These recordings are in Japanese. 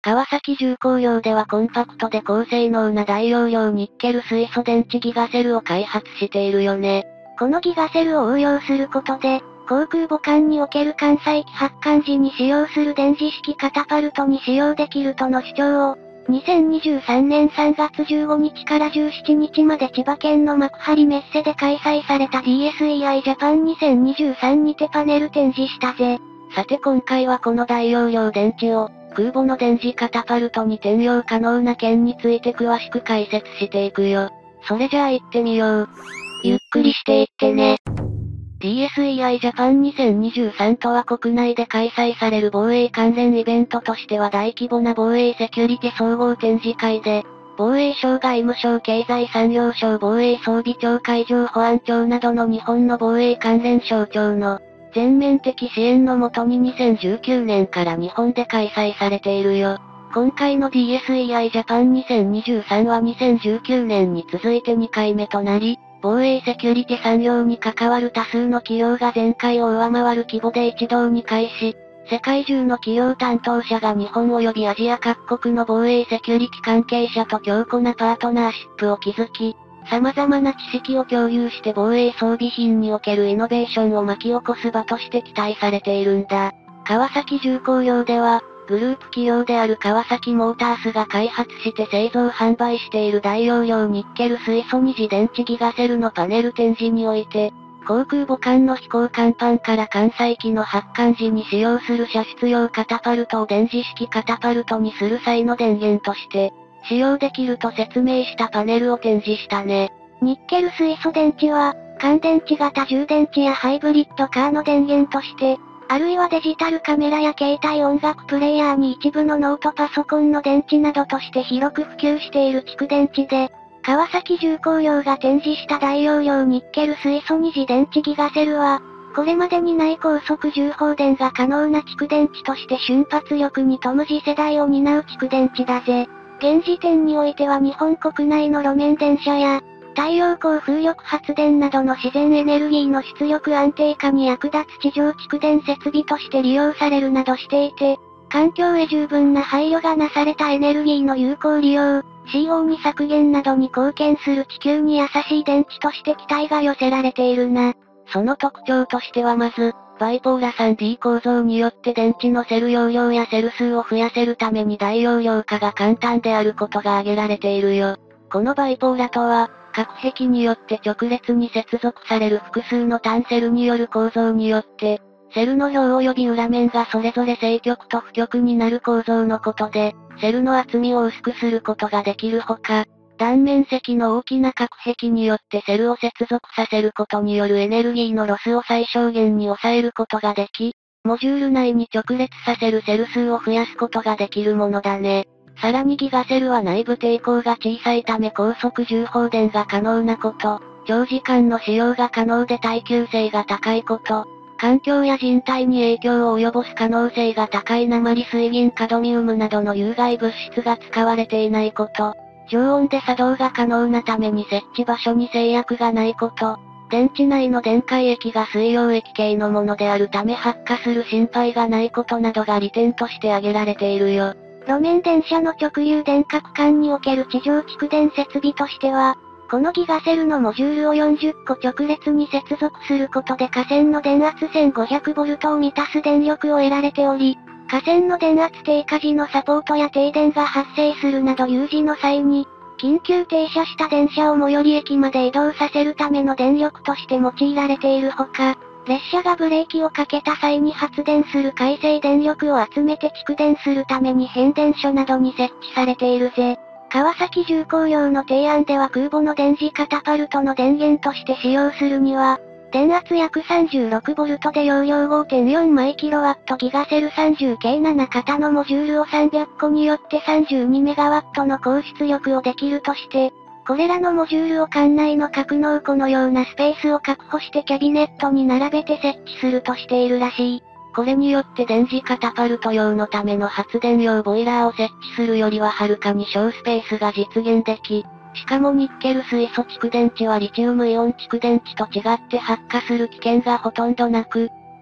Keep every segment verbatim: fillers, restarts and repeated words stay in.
川崎重工業ではコンパクトで高性能な大容量ニッケル水素電池ギガセルを開発しているよね。 このギガセルを応用することで、航空母艦における艦載機発艦時に使用する電磁式カタパルトに使用できるとの主張を、にせんにじゅうさんねんさんがつじゅうごにちからじゅうしちにちまで千葉県の幕張メッセで開催された ディーエスイーアイ ジャパンにせんにじゅうさんにてパネル展示したぜ。 さて今回はこの大容量電池を、空母の電磁カタパルトに転用可能な件について詳しく解説していくよ。それじゃあ行ってみよう。 ゆっくりしていってね。 ディーエスイーアイ ジャパンにせんにじゅうさんとは国内で開催される防衛関連イベントとしては大規模な防衛セキュリティ総合展示会で、防衛省外務省経済産業省防衛装備庁海上保安庁などの日本の防衛関連省庁の全面的支援のもとににせんじゅうきゅうねんから日本で開催されているよ。今回の ディーエスイーアイ ジャパンにせんにじゅうさんはにせんじゅうきゅうねんに続いてにかいめとなり、防衛セキュリティ産業に関わる多数の企業が前回を上回る規模で一堂に会し、世界中の企業担当者が日本及びアジア各国の防衛セキュリティ関係者と強固なパートナーシップを築き、様々な知識を共有して防衛装備品におけるイノベーションを巻き起こす場として期待されているんだ。川崎重工業では、グループ企業である川崎モータースが開発して製造販売している大容量ニッケル水素二次電池ギガセルのパネル展示において、航空母艦の飛行甲板から艦載機の発艦時に使用する射出用カタパルトを電磁式カタパルトにする際の電源として、使用できると説明したパネルを展示したね。 ニッケル水素電池は、乾電池型充電池やハイブリッドカーの電源として、あるいはデジタルカメラや携帯音楽プレイヤーに一部のノートパソコンの電池などとして広く普及している蓄電池で、川崎重工業が展示した大容量ニッケル水素二次電池ギガセルは、これまでにない高速重放電が可能な蓄電池として瞬発力に富む次世代を担う蓄電池だぜ。現時点においては日本国内の路面電車や、太陽光風力発電などの自然エネルギーの出力安定化に役立つ地上蓄電設備として利用されるなどしていて、環境へ十分な配慮がなされたエネルギーの有効利用、シーオーツー 削減などに貢献する地球に優しい電池として期待が寄せられているな。 その特徴としてはまず、バイポーラ スリーディー 構造によって電池のセル容量やセル数を増やせるために大容量化が簡単であることが挙げられているよ。このバイポーラとは、各壁によって直列に接続される複数の単セルによる構造によって、セルの表及び裏面がそれぞれ正極と負極になる構造のことで、セルの厚みを薄くすることができるほか、断面積の大きな隔壁によってセルを接続させることによるエネルギーのロスを最小限に抑えることができ、モジュール内に直列させるセル数を増やすことができるものだね。さらにギガセルは内部抵抗が小さいため高速重放電が可能なこと、長時間の使用が可能で耐久性が高いこと、環境や人体に影響を及ぼす可能性が高い鉛水銀カドミウムなどの有害物質が使われていないこと、常温で作動が可能なために設置場所に制約がないこと、電池内の電解液が水溶液系のものであるため発火する心配がないことなどが利点として挙げられているよ。 路面電車の直流電化区間における地上蓄電設備としては、このギガセルのモジュールをよんじゅっこ直列に接続することで架線の電圧 せんごひゃくボルト を満たす電力を得られており、架線の電圧低下時のサポートや停電が発生するなど有事の際に、緊急停車した電車を最寄り駅まで移動させるための電力として用いられているほか、列車がブレーキをかけた際に発電する回生電力を集めて蓄電するために変電所などに設置されているぜ。川崎重工業の提案では空母の電磁カタパルトの電源として使用するには、電圧約 さんじゅうろくボルト で容量 ごてんよん マイキロワットギガセル さんじゅうケーなな 型のモジュールをさんびゃっこによってさんじゅうにメガワットの高出力をできるとして、これらのモジュールを艦内の格納庫のようなスペースを確保してキャビネットに並べて設置するとしているらしい。 これによって電磁カタパルト用のための発電用ボイラーを設置するよりははるかに小スペースが実現でき、しかもニッケル水素蓄電池はリチウムイオン蓄電池と違って発火する危険がほとんどなく、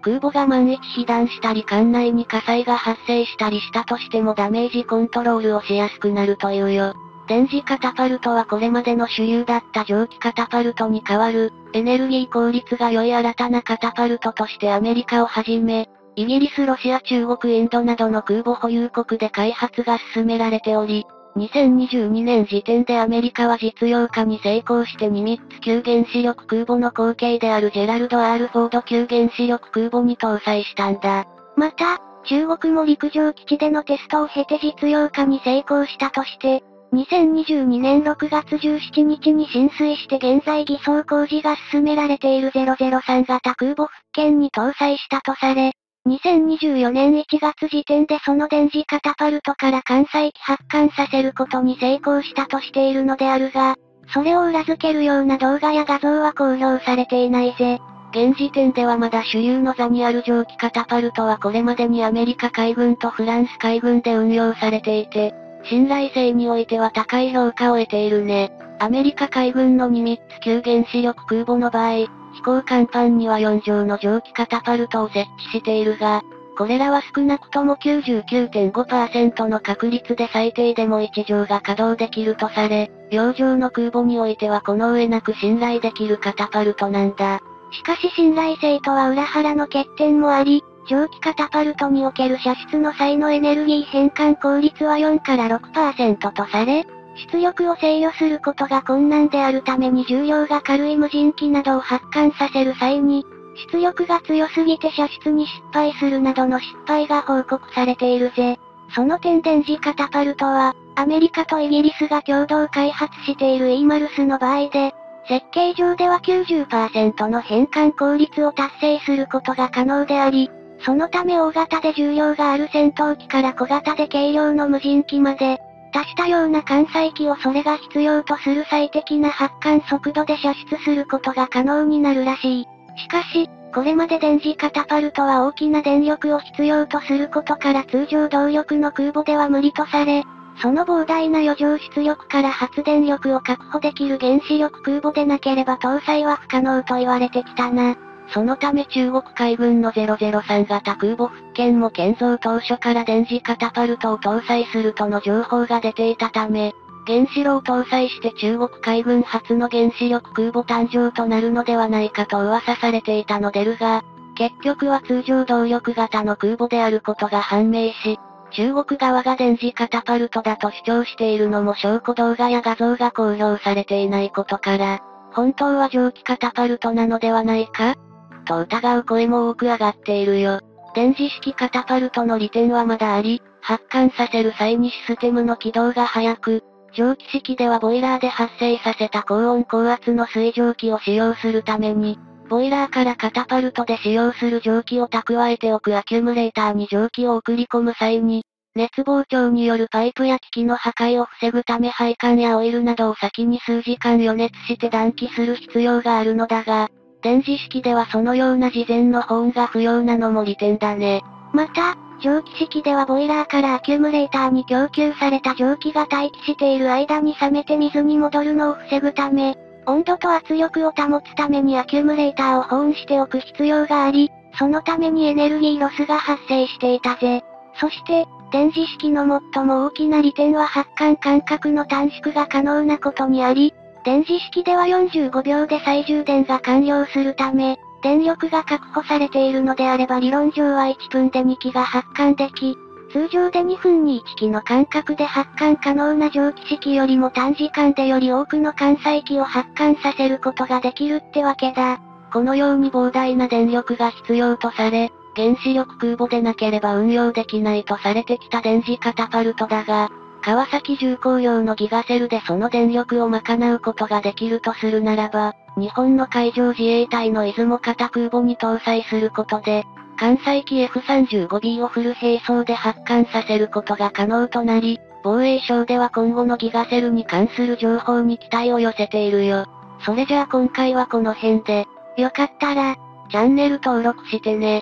空母が万一被弾したり艦内に火災が発生したりしたとしてもダメージコントロールをしやすくなるというよ。電磁カタパルトはこれまでの主流だった蒸気カタパルトに代わる、エネルギー効率が良い新たなカタパルトとしてアメリカをはじめ、イギリス、ロシア、中国、インドなどの空母保有国で開発が進められており、にせんにじゅうにねん時点でアメリカは実用化に成功してニミッツ級原子力空母の後継であるジェラルド・アール・フォード級原子力空母に搭載したんだ。 また、中国も陸上基地でのテストを経て実用化に成功したとして、にせんにじゅうにねんろくがつじゅうしちにちに進水して現在偽装工事が進められているゼロゼロさん型空母福建に搭載したとされ、にせんにじゅうよねんいちがつ時点でその電磁カタパルトから艦載機発艦させることに成功したとしているのであるが、それを裏付けるような動画や画像は公表されていないぜ。 現時点ではまだ主流の座にある蒸気カタパルトはこれまでにアメリカ海軍とフランス海軍で運用されていて、信頼性においては高い評価を得ているね。アメリカ海軍のニミッツ級原子力空母の場合、飛行甲板にはよん条の蒸気カタパルトを設置しているが、これらは少なくとも きゅうじゅうきゅうてんごパーセント の確率で最低でもいち条が稼働できるとされ、洋上の空母においてはこの上なく信頼できるカタパルトなんだ。 しかし信頼性とは裏腹の欠点もあり、蒸気カタパルトにおける射出の際のエネルギー変換効率はよんからろくパーセント とされ、出力を制御することが困難であるために重量が軽い無人機などを発艦させる際に、出力が強すぎて射出に失敗するなどの失敗が報告されているぜ。その点電磁カタパルトは、アメリカとイギリスが共同開発している イーマルス の場合で、設計上では きゅうじゅっパーセント の変換効率を達成することが可能であり、そのため大型で重量がある戦闘機から小型で軽量の無人機まで、多種多様な艦載機をそれが必要とする最適な発艦速度で射出することが可能になるらしい。しかし、これまで電磁カタパルトは大きな電力を必要とすることから通常動力の空母では無理とされ、その膨大な余剰出力から発電力を確保できる原子力空母でなければ搭載は不可能と言われてきたな。 そのため中国海軍のゼロゼロさん型空母福建も建造当初から電磁カタパルトを搭載するとの情報が出ていたため、原子炉を搭載して中国海軍初の原子力空母誕生となるのではないかと噂されていたのでるが、結局は通常動力型の空母であることが判明し、中国側が電磁カタパルトだと主張しているのも証拠動画や画像が公表されていないことから、本当は蒸気カタパルトなのではないかと疑う声も多く上がっているよ。電磁式カタパルトの利点はまだあり、発艦させる際にシステムの起動が早く、蒸気式ではボイラーで発生させた高温高圧の水蒸気を使用するために、ボイラーからカタパルトで使用する蒸気を蓄えておくアキュムレーターに蒸気を送り込む際に、熱膨張によるパイプや機器の破壊を防ぐため配管やオイルなどを先に数時間予熱して暖気する必要があるのだが、電磁式ではそのような事前の保温が不要なのも利点だね。 また、蒸気式ではボイラーからアキュムレーターに供給された蒸気が待機している間に冷めて水に戻るのを防ぐため、温度と圧力を保つためにアキュムレーターを保温しておく必要があり、そのためにエネルギーロスが発生していたぜ。そして、電磁式の最も大きな利点は発艦間隔の短縮が可能なことにあり、電磁式ではよんじゅうごびょうで再充電が完了するため、電力が確保されているのであれば理論上はいっぷんでにきが発艦でき、通常でにふんにいっきの間隔で発艦可能な蒸気式よりも短時間でより多くの艦載機を発艦させることができるってわけだ。 このように膨大な電力が必要とされ、原子力空母でなければ運用できないとされてきた電磁カタパルトだが、川崎重工業のギガセルでその電力を賄うことができるとするならば、日本の海上自衛隊の出雲型空母に搭載することで、艦載機 エフさんじゅうごビー をフル並走で発艦させることが可能となり、防衛省では今後のギガセルに関する情報に期待を寄せているよ。それじゃあ今回はこの辺で、 よかったら、 チャンネル登録してね。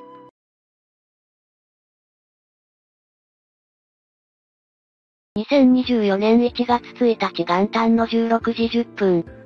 にせんにじゅうよねんいちがつついたち元旦のじゅうろくじじゅっぷん、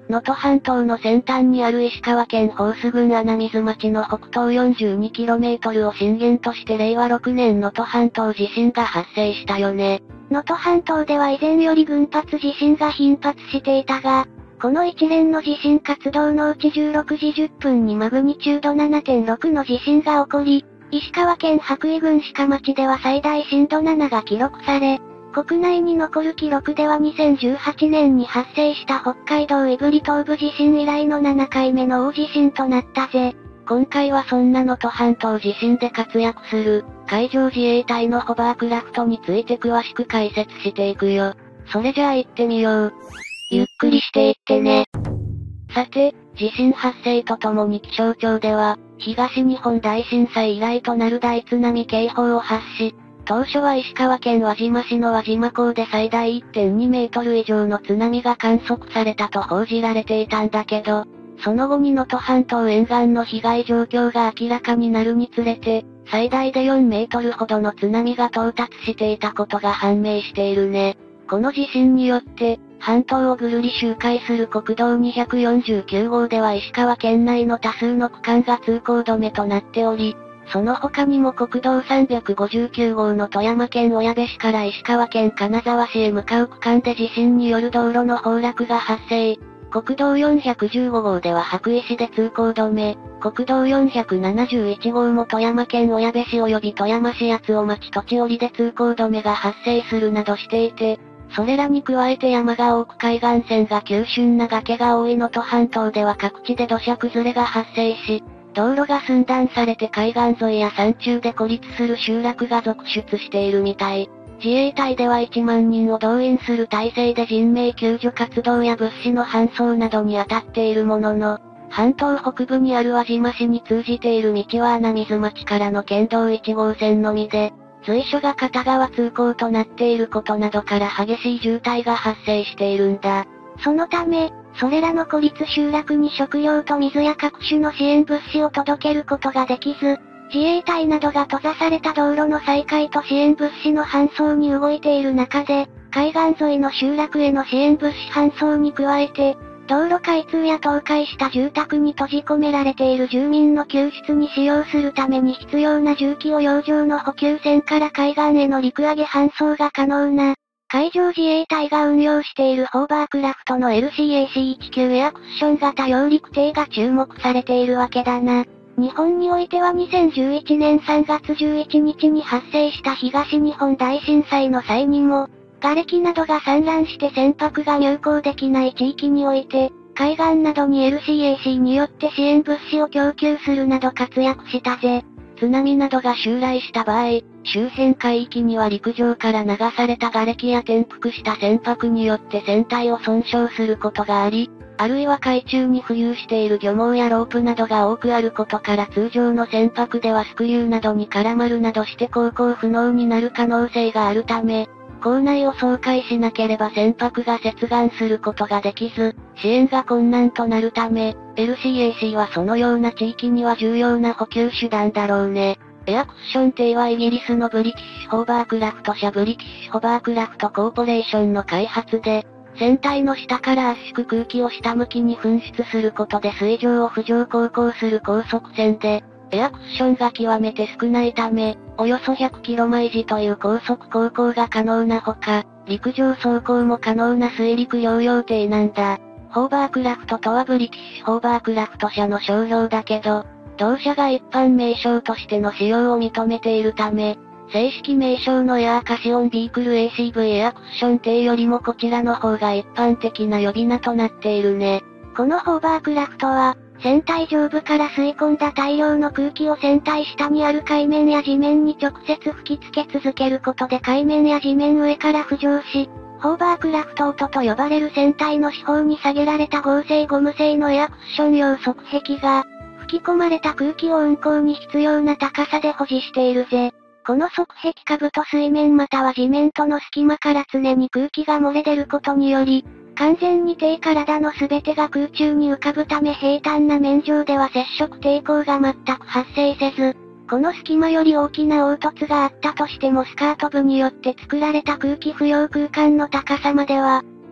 能登半島の先端にある石川県宝須郡穴水町の北東 よんじゅうにキロメートル を震源としてれいわろくねん能登半島地震が発生したよね。 能登半島では以前より群発地震が頻発していたが、この一連の地震活動のうちじゅうろくじじゅっぷんにマグニチュード ななてんろく の地震が起こり、石川県羽咋郡鹿町では最大震度ななが記録され、国内に残る記録ではにせんじゅうはちねんに発生した北海道胆振東部地震以来のななかいめの大地震となったぜ。 今回はそんな能登半島地震で活躍する、海上自衛隊のホバークラフトについて詳しく解説していくよ。それじゃあ行ってみよう。 ゆっくりしていってね。 さて、地震発生とともに気象庁では、東日本大震災以来となる大津波警報を発し、当初は石川県輪島市の輪島港で最大 いってんにメートル以上の津波が観測されたと報じられていたんだけど、その後に能登半島沿岸の被害状況が明らかになるにつれて、最大でよんメートルほどの津波が到達していたことが判明しているね。この地震によって、半島をぐるり周回する国道にひゃくよんじゅうきゅうごうでは石川県内の多数の区間が通行止めとなっており、その他にも国道さんびゃくごじゅうきゅうごうの富山県小矢部市から石川県金沢市へ向かう区間で地震による道路の崩落が発生。国道よんひゃくじゅうごごうでは羽咋市で通行止め、国道よんひゃくななじゅういちごうも富山県小矢部市及び富山市八尾町土地折で通行止めが発生するなどしていて、それらに加えて山が多く海岸線が急峻な崖が多い能登半島では各地で土砂崩れが発生し、道路が寸断されて海岸沿いや山中で孤立する集落が続出しているみたい。自衛隊ではいちまんにんを動員する体制で人命救助活動や物資の搬送などに当たっているものの、半島北部にある輪島市に通じている道は穴水町からの県道いちごうせんのみで、随所が片側通行となっていることなどから激しい渋滞が発生しているんだ。 そのため、それらの孤立集落に食料と水や各種の支援物資を届けることができず、自衛隊などが閉ざされた道路の再開と支援物資の搬送に動いている中で、海岸沿いの集落への支援物資搬送に加えて、道路開通や倒壊した住宅に閉じ込められている住民の救出に使用するために必要な重機を洋上の補給船から海岸への陸揚げ搬送が可能な、海上自衛隊が運用しているホーバークラフトの エルシーエーシーいち 級エアクッション型揚陸艇が注目されているわけだな。日本においてはにせんじゅういちねんさんがつじゅういちにちに発生した東日本大震災の際にも、瓦礫などが散乱して船舶が入港できない地域において、海岸などに エルシーエーシー によって支援物資を供給するなど活躍したぜ。 津波などが襲来した場合、周辺海域には陸上から流された瓦礫や転覆した船舶によって船体を損傷することがあり、あるいは海中に浮遊している漁網やロープなどが多くあることから通常の船舶ではスクリューなどに絡まるなどして航行不能になる可能性があるため、港内を掃海しなければ船舶が接岸することができず、支援が困難となるため、エルシーエーシー はそのような地域には重要な補給手段だろうね。エアクッション艇はイギリスのブリティッシュホーバークラフト社ブリティッシュホーバークラフトコーポレーションの開発で、船体の下から圧縮空気を下向きに噴出することで水上を浮上航行する高速船で、エアクッションが極めて少ないため、およそひゃくキロ毎時という高速航行が可能なほか、陸上走行も可能な水陸両用艇なんだ。ホーバークラフトとはブリティッシュホーバークラフト社の商標だけど、同社が一般名称としての使用を認めているため、正式名称のエアーカシオンビークル エーシーブイ エアクッション艇よりもこちらの方が一般的な呼び名となっているね。 このホーバークラフトは、船体上部から吸い込んだ大量の空気を船体下にある海面や地面に直接吹き付け続けることで海面や地面上から浮上し、ホーバークラフトオートと呼ばれる船体の四方に下げられた合成ゴム製のエアクッション用側壁が、吹き込まれた空気を運航に必要な高さで保持しているぜ。この側壁下部と水面または地面との隙間から常に空気が漏れ出ることにより、完全に艇体の全てが空中に浮かぶため平坦な面上では接触抵抗が全く発生せず、この隙間より大きな凹凸があったとしてもスカート部によって作られた空気不要空間の高さまでは、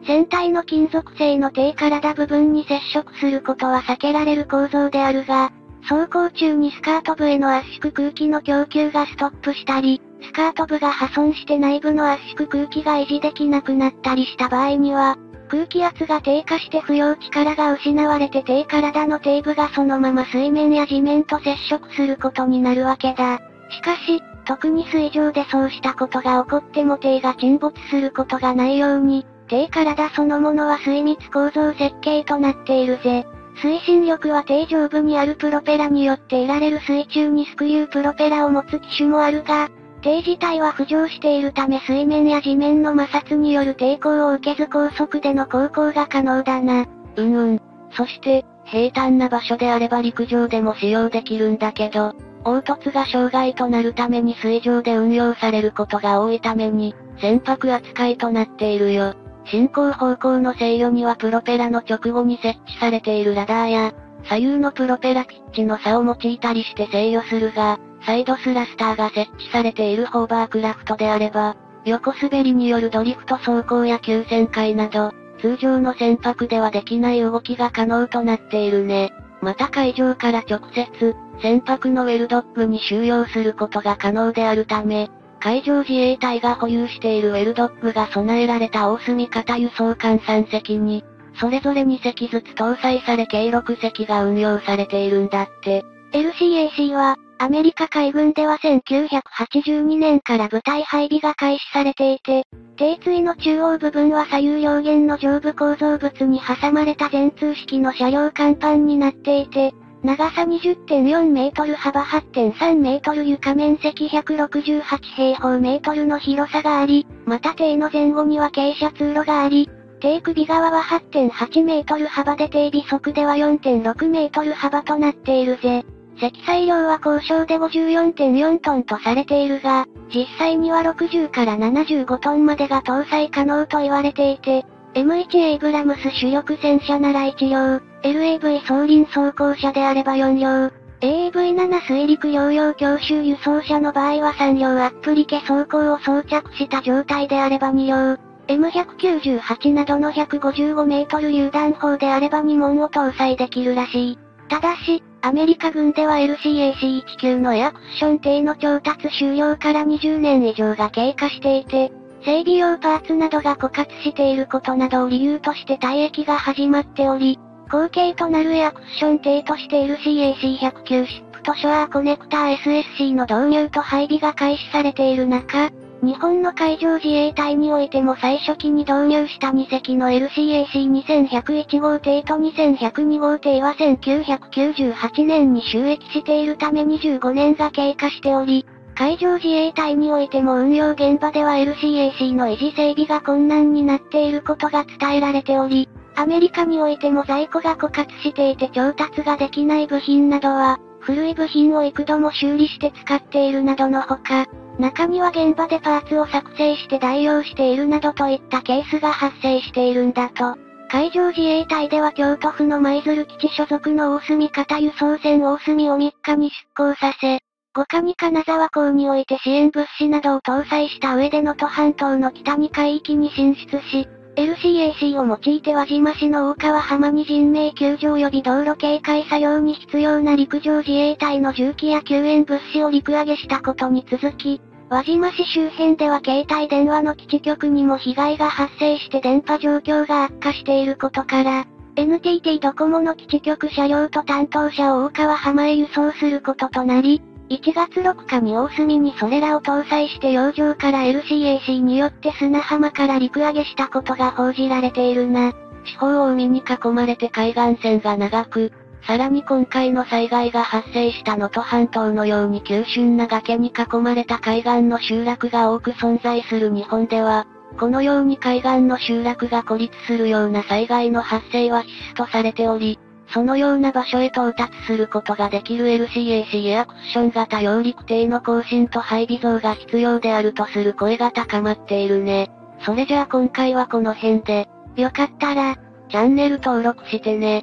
船体の金属製の低体部分に接触することは避けられる構造であるが、走行中にスカート部への圧縮空気の供給がストップしたり、スカート部が破損して内部の圧縮空気が維持できなくなったりした場合には、空気圧が低下して不要力が失われて低体の底部がそのまま水面や地面と接触することになるわけだ。しかし、特に水上でそうしたことが起こっても艇が沈没することがないように、艇体そのものは水密構造設計となっているぜ。推進力は艇上部にあるプロペラによって得られる水中にスクリュープロペラを持つ機種もあるが、艇自体は浮上しているため水面や地面の摩擦による抵抗を受けず高速での航行が可能だな。 うんうん。そして、平坦な場所であれば陸上でも使用できるんだけど、凹凸が障害となるために水上で運用されることが多いために、船舶扱いとなっているよ。進行方向の制御にはプロペラの直後に設置されているラダーや、左右のプロペラピッチの差を用いたりして制御するが、サイドスラスターが設置されているホーバークラフトであれば、横滑りによるドリフト走行や急旋回など、通常の船舶ではできない動きが可能となっているね。また海上から直接、船舶のウェルドックに収容することが可能であるため、海上自衛隊が保有しているウェルドックが備えられた大隅型輸送艦さん隻に、それぞれに隻ずつ搭載され計ろく隻が運用されているんだって。 エルシーエーシー は、アメリカ海軍ではせんきゅうひゃくはちじゅうにねんから部隊配備が開始されていて、艇椎の中央部分は左右両舷の上部構造物に挟まれた全通式の車両甲板になっていて、長さ にじゅってんよんメートル幅 はってんさんメートル床面積ひゃくろくじゅうはち平方メートルの広さがあり、また艇の前後には傾斜通路があり、艇首側は はってんはちメートル幅で艇尾側では よんてんろくメートル幅となっているぜ。積載量は交渉で ごじゅうよんてんよんトンとされているが、実際にはろくじゅうからななじゅうごトンまでが搭載可能と言われていて、エムワン エイブラムス主力戦車ならいち両、エルエーブイ 装輪装甲車であればよん両、エーエーブイセブン 水陸両用強襲輸送車の場合はさん両アップリケ装甲を装着した状態であればに両、エムひゃくきゅうじゅうはち などのひゃくごじゅうごメートル榴弾砲であればに門を搭載できるらしい。ただし、アメリカ軍では エルシーエーシーワン 級のエアクッション艇の調達終了からにじゅうねん以上が経過していて、整備用パーツなどが枯渇していることなどを理由として退役が始まっており、後継となるエアクッション艇として エルシーエーシーワン 級シップとショアーコネクター エスエスシー の導入と配備が開始されている中、日本の海上自衛隊においても最初期に導入したに隻の エルシーエーシーにせんひゃくいち 号艇とにせんひゃくに号艇はせんきゅうひゃくきゅうじゅうはちねんに就役しているためにじゅうごねんが経過しており、海上自衛隊においても運用現場では エルシーエーシー の維持整備が困難になっていることが伝えられており、アメリカにおいても在庫が枯渇していて調達ができない部品などは、古い部品を幾度も修理して使っているなどのほか、中には現場でパーツを作成して代用しているなどといったケースが発生しているんだと。海上自衛隊では京都府の舞鶴基地所属の大隅型輸送船大隅をみっかに出港させ、ごかに金沢港において支援物資などを搭載した上で能登半島の北に海域に進出し、エルシーエーシー を用いて輪島市の大川浜に人命救助及び道路警戒作業に必要な陸上自衛隊の重機や救援物資を陸揚げしたことに続き、輪島市周辺では携帯電話の基地局にも被害が発生して電波状況が悪化していることから、エヌティーティー ドコモの基地局車両と担当者を大川浜へ輸送することとなり、いちがつろくにちに大隅にそれらを搭載して洋上から エルシーエーシー によって砂浜から陸揚げしたことが報じられているな。 四方を海に囲まれて海岸線が長く、さらに今回の災害が発生した能登半島のように急峻な崖に囲まれた海岸の集落が多く存在する日本では、このように海岸の集落が孤立するような災害の発生は必須とされており、そのような場所へ到達することができる エルシーエーシー エアクッション型揚陸艇の更新と配備増が必要であるとする声が高まっているね。それじゃあ今回はこの辺で、 よかったら、 チャンネル登録してね。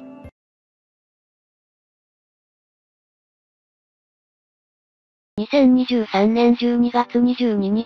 にせんにじゅうさんねんじゅうにがつにじゅうににち、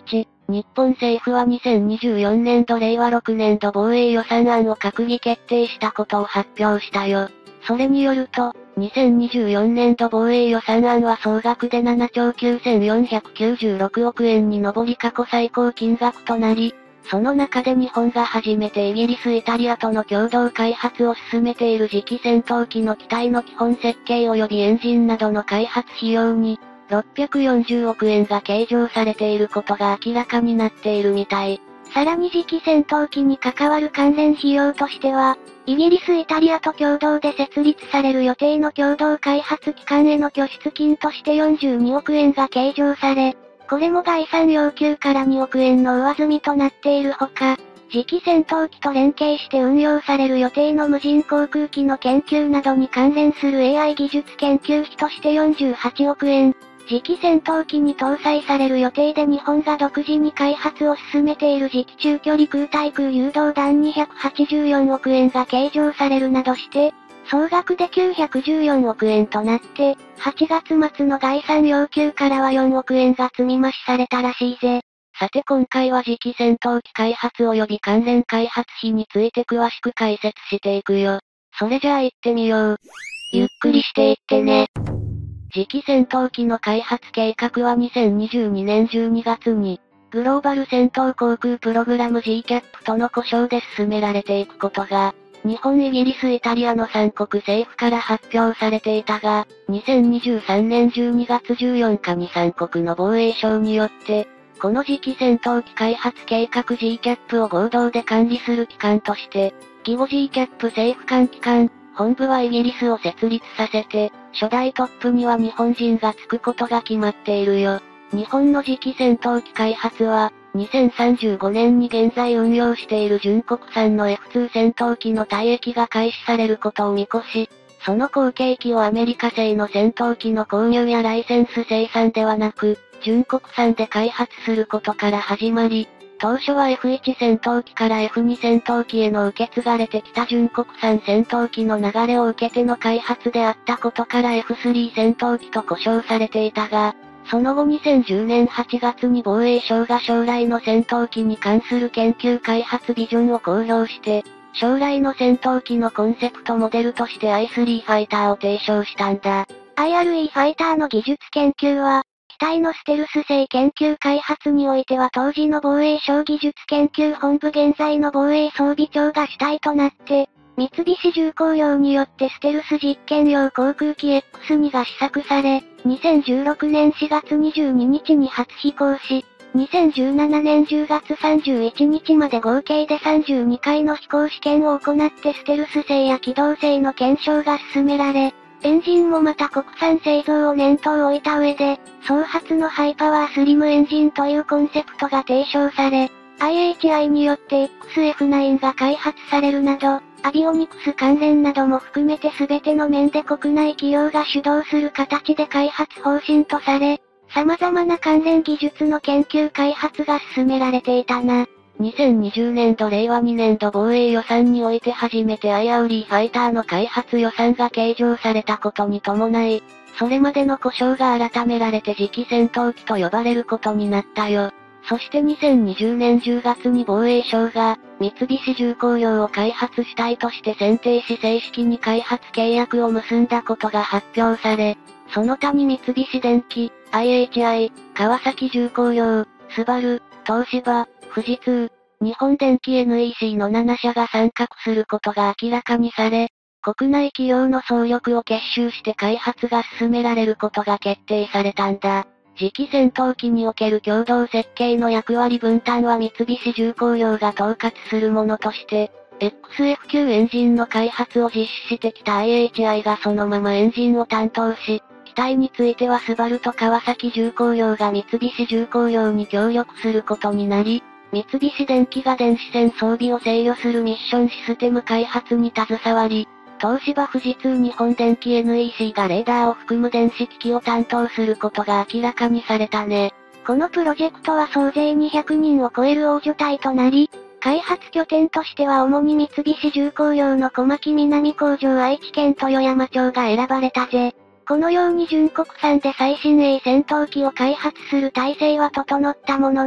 日本政府はにせんにじゅうよねんどれいわろくねんど防衛予算案を閣議決定したことを発表したよ。それによると、にせんにじゅうよねんど防衛予算案は総額でななちょうきゅうせんよんひゃくきゅうじゅうろくおくえんに上り過去最高金額となり、その中で日本が初めてイギリス・イタリアとの共同開発を進めている次期戦闘機の機体の基本設計及びエンジンなどの開発費用に、ろっぴゃくよんじゅうおくえんが計上されていることが明らかになっているみたい。 さらに次期戦闘機に関わる関連費用としては、イギリス・イタリアと共同で設立される予定の共同開発機関への拠出金としてよんじゅうにおくえんが計上され、これも概算要求からにおくえんの上積みとなっているほか、次期戦闘機と連携して運用される予定の無人航空機の研究などに関連する エーアイ 技術研究費としてよんじゅうはちおくえん、次期戦闘機に搭載される予定で日本が独自に開発を進めている次期中距離空対空誘導弾にひゃくはちじゅうよんおくえんが計上されるなどして、総額できゅうひゃくじゅうよんおくえんとなって、はちがつ末の概算要求からはよんおくえんが積み増しされたらしいぜ。 さて今回は次期戦闘機開発及び関連開発費について詳しく解説していくよ。それじゃあ行ってみよう。 ゆっくりしていってね。 次期戦闘機の開発計画はにせんにじゅうにねんじゅうにがつに、グローバル戦闘航空プログラム ジーキャップ との呼称で進められていくことが、日本、イギリス、イタリアのさんこく政府から発表されていたが、にせんにじゅうさんねんじゅうにがつじゅうよっかにさんこくの防衛省によって、この次期戦闘機開発計画 ジーキャップ を合同で管理する機関として、義語 ジーキャップ 政府間機関、本部はイギリスを設立させて、初代トップには日本人がつくことが決まっているよ。日本の次期戦闘機開発は、にせんさんじゅうごねんに現在運用している純国産の エフツー 戦闘機の退役が開始されることを見越し、その後継機をアメリカ製の戦闘機の購入やライセンス生産ではなく、純国産で開発することから始まり、当初は エフワン 戦闘機から エフツー 戦闘機への受け継がれてきた純国産戦闘機の流れを受けての開発であったことから エフスリー 戦闘機と呼称されていたが、その後にせんじゅうねんはちがつに防衛省が将来の戦闘機に関する研究開発ビジョンを公表して、将来の戦闘機のコンセプトモデルとして アイスリー ファイターを提唱したんだ。 アイアールイー ファイターの技術研究は、機体のステルス性研究開発においては当時の防衛省技術研究本部現在の防衛装備庁が主体となって、三菱重工業によってステルス実験用航空機 エックスツー が試作され、にせんじゅうろくねんしがつにじゅうににちに初飛行し、にせんじゅうななねんじゅうがつさんじゅういちにちまで合計でさんじゅうにかいの飛行試験を行ってステルス性や機動性の検証が進められ、エンジンもまた国産製造を念頭を置いた上で、総発のハイパワースリムエンジンというコンセプトが提唱され、アイエイチアイ によって エックスエフナイン が開発されるなど、アビオニクス関連なども含めて全ての面で国内企業が主導する形で開発方針とされ、様々な関連技術の研究開発が進められていたな。 にせんにじゅうねんどれいわにねんど防衛予算において初めて アイアールイー ファイターの開発予算が計上されたことに伴い、それまでの呼称が改められて次期戦闘機と呼ばれることになったよ。そしてにせんにじゅうねんじゅうがつに防衛省が、三菱重工業を開発主体として選定し正式に開発契約を結んだことが発表され、その他に三菱電機、アイエイチアイ、川崎重工業、スバル、東芝、富士通、日本電機 エヌイーシー のななしゃが参画することが明らかにされ、国内企業の総力を結集して開発が進められることが決定されたんだ。次期戦闘機における共同設計の役割分担は三菱重工業が統括するものとして、エックスエフきゅう エンジンの開発を実施してきた アイエイチアイ がそのままエンジンを担当し、機体についてはスバルと川崎重工業が三菱重工業に協力することになり、三菱電機が電子戦装備を制御するミッションシステム開発に携わり、東芝富士通日本電機 エヌイーシー がレーダーを含む電子機器を担当することが明らかにされたね。 このプロジェクトは総勢にひゃくにんを超える大所帯となり、開発拠点としては主に三菱重工業の小牧南工場愛知県豊山町が選ばれたぜ。このように純国産で最新鋭戦闘機を開発する体制は整ったものの、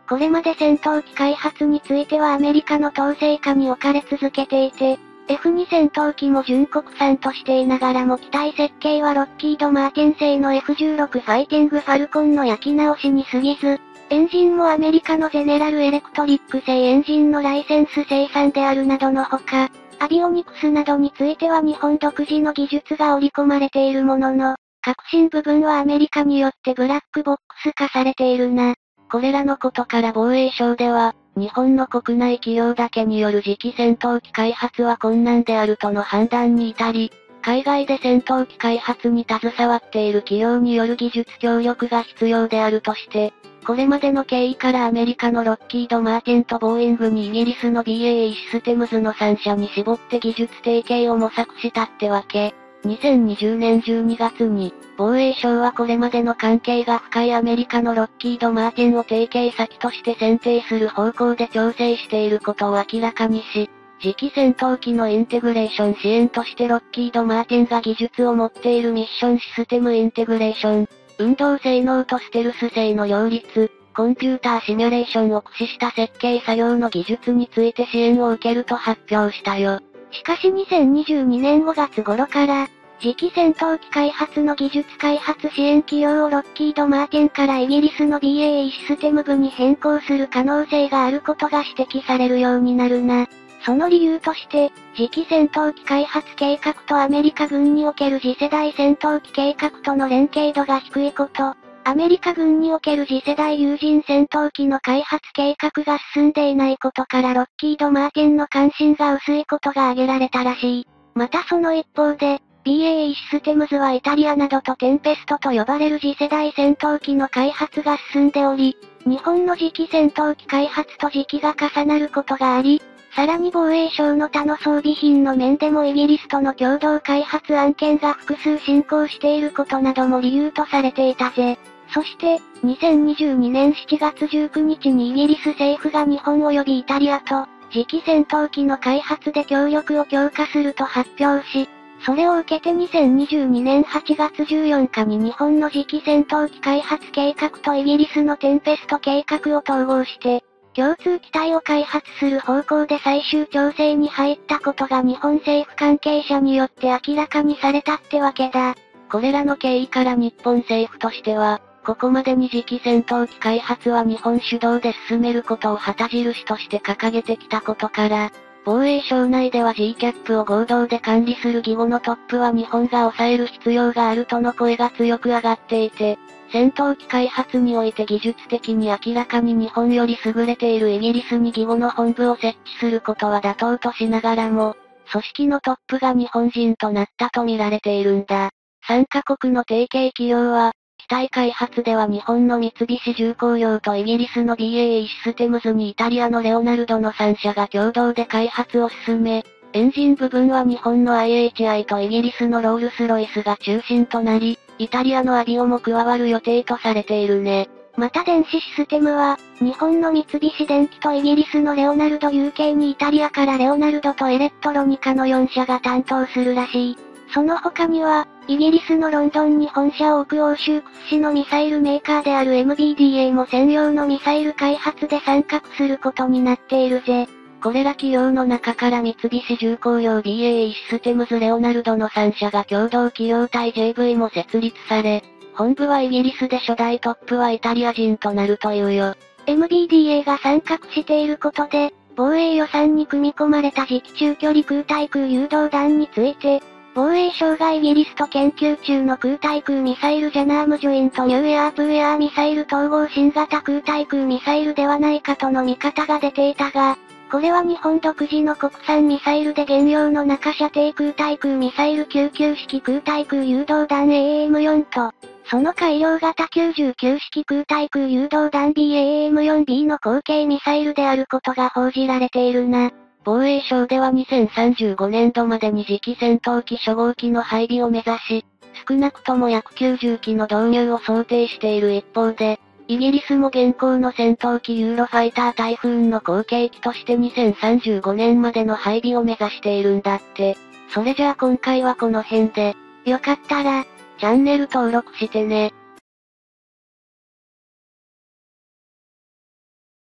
これまで戦闘機開発についてはアメリカの統制下に置かれ続けていて、エフツー 戦闘機も純国産としていながらも機体設計はロッキード・マーティン製の エフじゅうろく ファイティング・ファルコンの焼き直しに過ぎず、エンジンもアメリカのゼネラル・エレクトリック製エンジンのライセンス生産であるなどのほか、アビオニクスなどについては日本独自の技術が織り込まれているものの、革新部分はアメリカによってブラックボックス化されているな。 これらのことから防衛省では、日本の国内企業だけによる次期戦闘機開発は困難であるとの判断に至り、海外で戦闘機開発に携わっている企業による技術協力が必要であるとして、これまでの経緯からアメリカのロッキード・マーティンとボーイングにイギリスの ビーエーイー システムズのさん社に絞って技術提携を模索したってわけ。にせんにじゅうねんじゅうにがつに、防衛省はこれまでの関係が深いアメリカのロッキード・マーティンを提携先として選定する方向で調整していることを明らかにし、次期戦闘機のインテグレーション支援としてロッキード・マーティンが技術を持っているミッションシステムインテグレーション、運動性能とステルス性の両立、コンピューターシミュレーションを駆使した設計作業の技術について支援を受けると発表したよ。 しかしにせんにじゅうにねんごがつ頃から、次期戦闘機開発の技術開発支援企業をロッキード・マーティンからイギリスの ビーエーイー システム部に変更する可能性があることが指摘されるようになるな。その理由として、次期戦闘機開発計画とアメリカ軍における次世代戦闘機計画との連携度が低いこと、アメリカ軍における次世代有人戦闘機の開発計画が進んでいないことからロッキード・マーティンの関心が薄いことが挙げられたらしい。またその一方で、ビーエーイー システムズはイタリアなどとテンペストと呼ばれる次世代戦闘機の開発が進んでおり、日本の次期戦闘機開発と時期が重なることがあり、さらに防衛省の他の装備品の面でもイギリスとの共同開発案件が複数進行していることなども理由とされていたぜ。そして、にせんにじゅうにねんしちがつじゅうくにちにイギリス政府が日本及びイタリアと、次期戦闘機の開発で協力を強化すると発表し、それを受けてにせんにじゅうにねんはちがつじゅうよっかに日本の次期戦闘機開発計画とイギリスのテンペスト計画を統合して、共通機体を開発する方向で最終調整に入ったことが日本政府関係者によって明らかにされたってわけだ。 これらの経緯から日本政府としては、ここまでに次期戦闘機開発は日本主導で進めることを旗印として掲げてきたことから、防衛省内では ジーキャップ を合同で管理する義語のトップは日本が抑える必要があるとの声が強く上がっていて、戦闘機開発において技術的に明らかに日本より優れているイギリスに義語の本部を設置することは妥当としながらも、組織のトップが日本人となったと見られているんだ。さんカ国の提携企業は、機体開発では日本の三菱重工業とイギリスの ビーエーイー システムズにイタリアのレオナルドのさん社が共同で開発を進め、エンジン部分は日本の アイエイチアイ とイギリスのロールスロイスが中心となり、イタリアのアビオも加わる予定とされているね。 また電子システムは、日本の三菱電機とイギリスのレオナルド ユーケー にイタリアからレオナルドとエレクトロニカのよん社が担当するらしい。その他には、イギリスのロンドンに本社を置く欧州屈指のミサイルメーカーである エムビーディーエー も専用のミサイル開発で参画することになっているぜ。 これら企業の中から三菱重工業 ビーエーイー システムズレオナルドのさん社が共同企業体 ジェーブイ も設立され、本部はイギリスで初代トップはイタリア人となるというよ。 エムビーディーエー が参画していることで、防衛予算に組み込まれた次期中距離空対空誘導弾について、防衛省がイギリスと研究中の空対空ミサイルジャナームジョイントニューエアープーエアーミサイル統合新型空対空ミサイルではないかとの見方が出ていたが、これは日本独自の国産ミサイルで現用の中射程空対空ミサイルきゅうじゅうきゅう式空対空誘導弾 エーエムフォー と、その改良型きゅうじゅうきゅう式空対空誘導弾 ビーエーエムフォービー の後継ミサイルであることが報じられているな。 防衛省ではにせんさんじゅうごねんどまでに次期戦闘機初号機の配備を目指し、少なくとも約きゅうじゅう機の導入を想定している一方で、イギリスも現行の戦闘機ユーロファイタータイフーンの後継機としてにせんさんじゅうごねんまでの配備を目指しているんだって。それじゃあ今回はこの辺で、 よかったら、 チャンネル登録してね。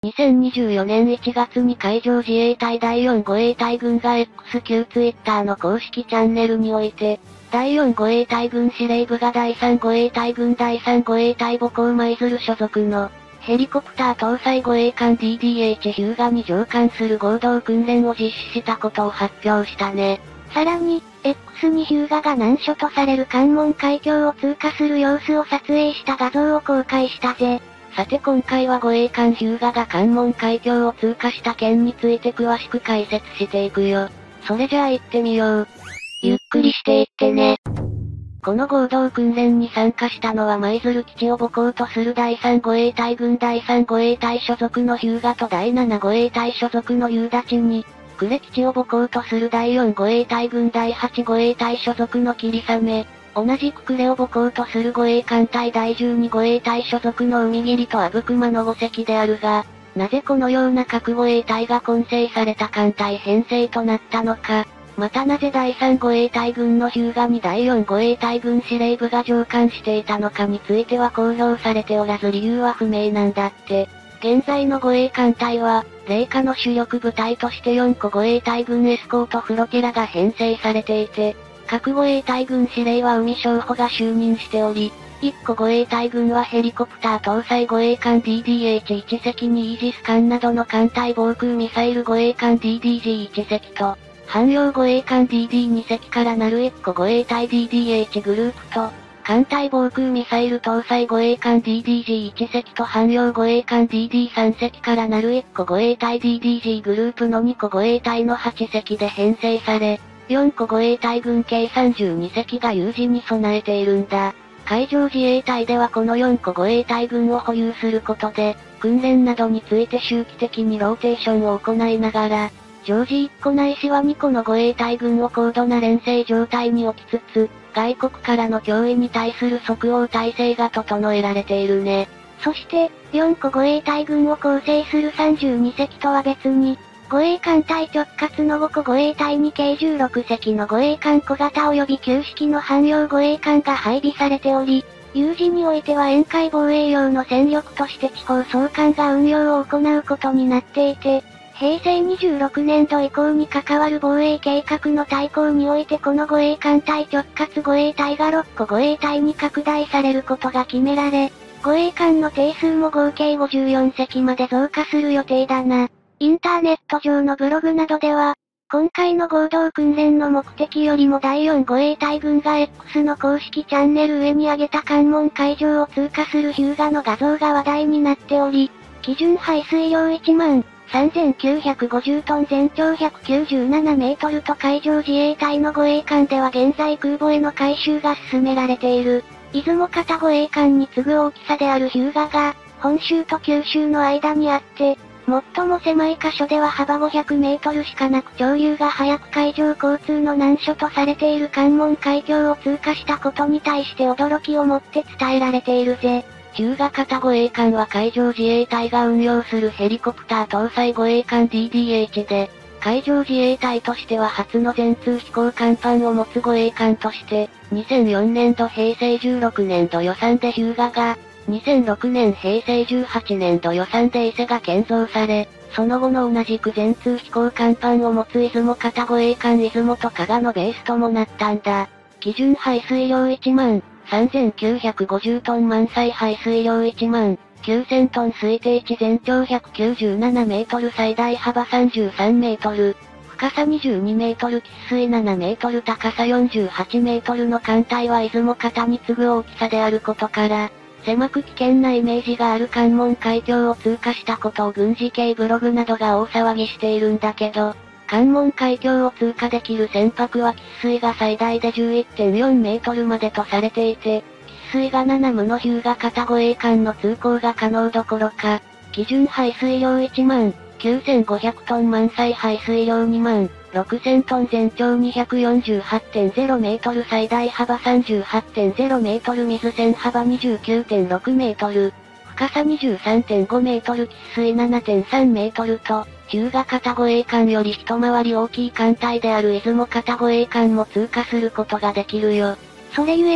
にせんにじゅうよねんいちがつに海上自衛隊だいよん護衛隊軍が エックス 旧 Twitter の公式チャンネルにおいて、だいよん護衛隊軍司令部がだいさん護衛隊軍だいさん護衛隊母校舞鶴所属の、ヘリコプター搭載護衛艦 ディーディーエイチ ヒューガに乗艦する合同訓練を実施したことを発表したね。 さらに、エックス にヒューガが難所とされる関門海峡を通過する様子を撮影した画像を公開したぜ。 さて今回は護衛艦ヒューガが関門海峡を通過した件について詳しく解説していくよ。それじゃあ行ってみよう。ゆっくりしていってね。この合同訓練に参加したのは舞鶴基地を母港とするだいさん護衛隊軍だいさん護衛隊所属のヒューガとだいなな護衛隊所属の夕立に、呉基地を母港とするだいよん護衛隊軍だいはち護衛隊所属の霧雨、同じく呉を母港とする護衛艦隊だいじゅうに護衛隊所属の海霧と阿武隈のご隻であるが、なぜこのような各護衛隊が混成された艦隊編成となったのか、またなぜだいさん護衛隊軍のヒューガにだいよん護衛隊軍司令部が乗艦していたのかについては公表されておらず理由は不明なんだって。現在の護衛艦隊は、麗華の主力部隊としてよん個護衛隊軍エスコートフロティラが編成されていて、各護衛隊軍司令は海将補が就任しており、いっこ護衛隊軍はヘリコプター搭載護衛艦 ディーディーエイチいち 隻にイージス艦などの艦隊防空ミサイル護衛艦 ディーディージーいち 隻と、汎用護衛艦 ディーディーに 隻からなるいっこ護衛隊 ディーディーエイチ グループと、艦隊防空ミサイル搭載護衛艦 ディーディージーいち 隻と汎用護衛艦 ディーディーさん 隻からなるいっこ護衛隊 ディーディージー グループのにこ護衛隊のはち隻で編成され、よんこ護衛隊軍計さんじゅうに隻が有事に備えているんだ。海上自衛隊ではこのよんこ護衛隊軍を保有することで、訓練などについて周期的にローテーションを行いながら、常時いっこないしはにこの護衛隊軍を高度な連成状態に置きつつ、外国からの脅威に対する即応体制が整えられているね。 そして、よんこ護衛隊軍を構成するさんじゅうに隻とは別に、護衛艦隊直轄のごこ護衛隊に計じゅうろく隻の護衛艦小型及び旧式の汎用護衛艦が配備されており、有事においては沿海防衛用の戦力として地方総監が運用を行うことになっていて、へいせいにじゅうろくねんど以降に関わる防衛計画の大綱においてこの護衛艦隊直轄護衛隊がろっこ護衛隊に拡大されることが決められ、護衛艦の定数も合計ごじゅうよん隻まで増加する予定だな。インターネット上のブログなどでは、今回の合同訓練の目的よりもだいよん護衛隊軍が エックス の公式チャンネル上に上げた関門海上を通過するヒューガの画像が話題になっており、基準排水量いちまんさんぜんきゅうひゃくごじゅうトン全長ひゃくきゅうじゅうななメートルと海上自衛隊の護衛艦では現在空母への改修が進められている。出雲方護衛艦に次ぐ大きさであるヒューガが、本州と九州の間にあって、最も狭い箇所では幅ごひゃくメートルしかなく潮流が速く海上交通の難所とされている関門海峡を通過したことに対して驚きをもって伝えられているぜ。 ヒューガ型護衛艦は海上自衛隊が運用するヘリコプター搭載護衛艦 ディーディーエイチ で、海上自衛隊としては初の全通飛行甲板を持つ護衛艦として、にせんよんねんどへいせいじゅうろくねんど予算でヒューガが、にせんろくねんへいせいじゅうはちねんど予算で伊勢が建造され、その後の同じく全通飛行甲板を持つ出雲型護衛艦出雲と加賀のベースともなったんだ。基準排水量いちまんさんぜんきゅうひゃくごじゅうトン満載排水量いちまんきゅうせんトン推定値全長ひゃくきゅうじゅうななメートル最大幅さんじゅうさんメートル、深さにじゅうにメートル喫水ななメートル高さよんじゅうはちメートルの艦隊は出雲型に次ぐ大きさであることから、狭く危険なイメージがある関門海峡を通過したことを軍事系ブログなどが大騒ぎしているんだけど、関門海峡を通過できる船舶は喫水が最大で じゅういってんよんメートルまでとされていて、喫水がななむのヒューガ型護衛艦の通行が可能どころか、基準排水量いちまんきゅうせんごひゃくトン満載排水量にまんろくせんトン全長 にひゃくよんじゅうはちてんゼロメートル最大幅 さんじゅうはちてんゼロメートル水線幅 にじゅうきゅうてんろくメートル、深さ にじゅうさんてんごメートル喫水 ななてんさんメートルと、ヒューガ型護衛艦より一回り大きい艦隊である出雲型護衛艦も通過することができるよ。 それゆえに、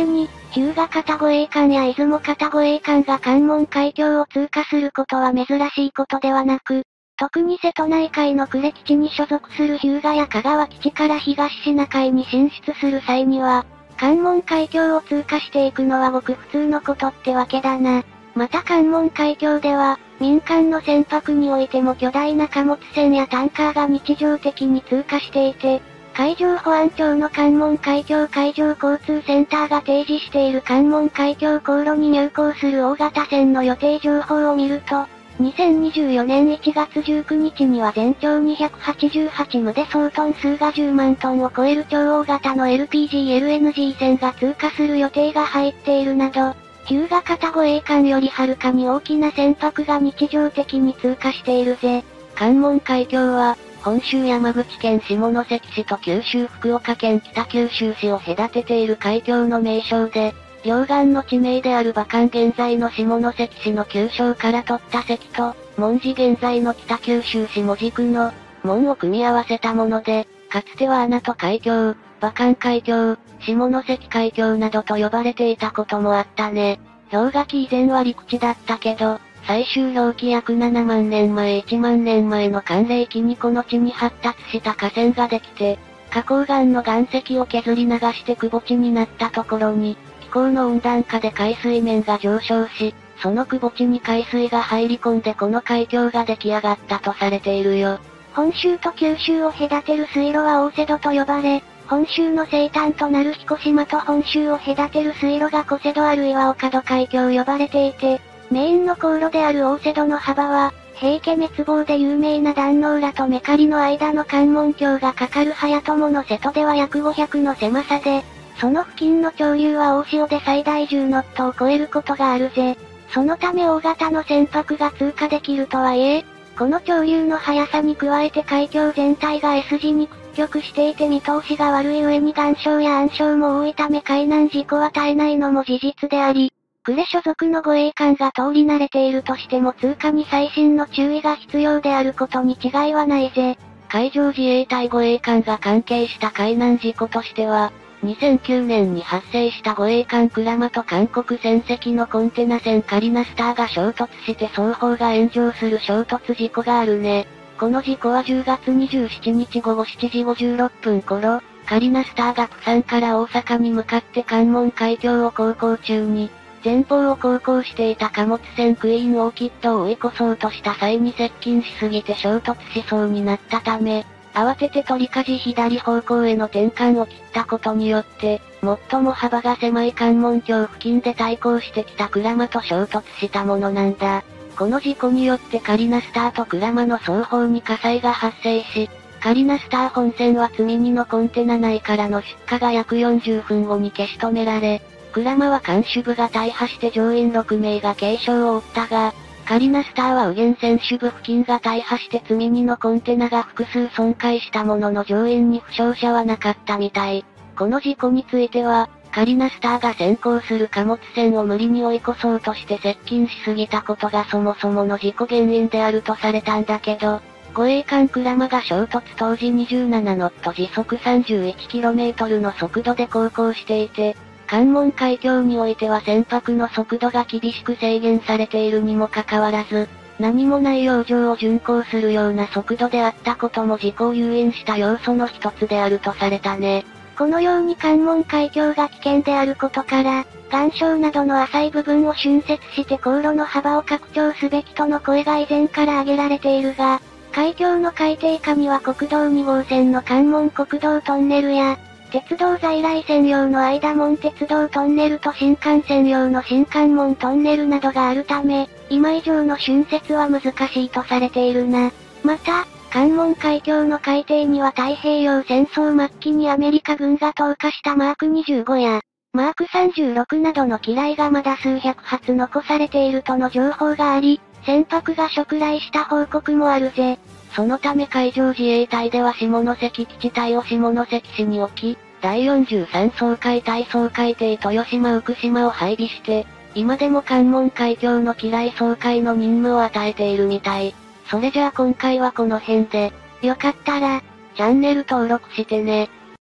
日向型護衛艦や出雲型護衛艦が関門海峡を通過することは珍しいことではなく、特に瀬戸内海の呉基地に所属する日向や香川基地から東シナ海に進出する際には、関門海峡を通過していくのはごく普通のことってわけだな。また関門海峡では、民間の船舶においても巨大な貨物船やタンカーが日常的に通過していて、海上保安庁の関門海峡海上交通センターが提示している関門海峡航路に入港する大型船の予定情報を見ると、にせんにじゅうよねんいちがつじゅうくにちには全長にひゃくはちじゅうはちむで総トン数がじゅうまんトンを超える超大型の エルピージーエルエヌジー 船が通過する予定が入っているなど、日向型護衛艦よりはるかに大きな船舶が日常的に通過しているぜ。 関門海峡は、本州山口県下関市と九州福岡県北九州市を隔てている海峡の名称で、両岸の地名である馬関現在の下関市の旧称から取った関と、門司現在の北九州市門司区の門を組み合わせたもので、かつては穴戸海峡、馬関海峡、下関海峡などと呼ばれていたこともあったね。氷河期以前は陸地だったけど、最終氷期約ななまんねんまえいちまんねんまえの寒冷期にこの地に発達した河川ができて、花崗岩の岩石を削り流して窪地になったところに、気候の温暖化で海水面が上昇し、その窪地に海水が入り込んでこの海峡が出来上がったとされているよ。 本州と九州を隔てる水路は大瀬戸と呼ばれ、本州の西端となる彦島と本州を隔てる水路が小瀬戸あるいは岡戸海峡呼ばれていて、メインの航路である大瀬戸の幅は、平家滅亡で有名な壇ノ浦とメカリの間の関門橋がかかる早友の瀬戸では約ごひゃくの狭さで、その付近の潮流は大潮で最大じゅうノットを超えることがあるぜ。そのため大型の船舶が通過できるとはいえ、この潮流の速さに加えて海峡全体が S 字に屈曲していて見通しが悪い上に岩礁や暗礁も多いため海難事故は絶えないのも事実であり、呉所属の護衛艦が通り慣れているとしても通過に細心の注意が必要であることに違いはないぜ。 海上自衛隊護衛艦が関係した海難事故としては、にせんきゅうねんに発生した護衛艦鞍馬と韓国船籍のコンテナ船カリナスターが衝突して双方が炎上する衝突事故があるね。この事故はじゅうがつにじゅうしちにちごごしちじごじゅうろっぷん頃、カリナスターが釜山から大阪に向かって関門海峡を航行中に、前方を航行していた貨物船クイーンオーキッドを追い越そうとした際に接近しすぎて衝突しそうになったため、慌てて取り舵左方向への転換を切ったことによって、最も幅が狭い関門橋付近で対向してきた鞍馬と衝突したものなんだ。この事故によってカリナスターと鞍馬の双方に火災が発生し、カリナスター本船は積み荷のコンテナ内からの出火が約よんじゅっぷんごに消し止められ、鞍馬は艦首部が大破して乗員ろくめいが軽傷を負ったが、カリナスターは右舷船首部付近が大破して積み荷のコンテナが複数損壊したものの乗員に負傷者はなかったみたい。この事故については、カリナスターが先行する貨物船を無理に追い越そうとして接近しすぎたことがそもそもの事故原因であるとされたんだけど、護衛艦鞍馬が衝突当時にじゅうななノット時速 さんじゅういちキロメートル の速度で航行していて、関門海峡においては船舶の速度が厳しく制限されているにもかかわらず、何もない洋上を巡航するような速度であったことも事故を誘引した要素の一つであるとされたね。 このように関門海峡が危険であることから、岩礁などの浅い部分を浚渫して航路の幅を拡張すべきとの声が以前から挙げられているが、海峡の海底下には国道にごうせんの関門国道トンネルや、鉄道在来線用の間門鉄道トンネルと新幹線用の新関門トンネルなどがあるため、今以上の浚渫は難しいとされているな。また、関門海峡の海底には太平洋戦争末期にアメリカ軍が投下したマークにじゅうごや、マークさんじゅうろくなどの機雷がまだ数百発残されているとの情報があり、船舶が触雷した報告もあるぜ。 そのため海上自衛隊では下関基地隊を下関市に置き、だいよんじゅうさん掃海隊掃海艇豊島浮島を配備して、今でも関門海峡の機雷掃海の任務を与えているみたい。それじゃあ今回はこの辺で、 よかったら、 チャンネル登録してね。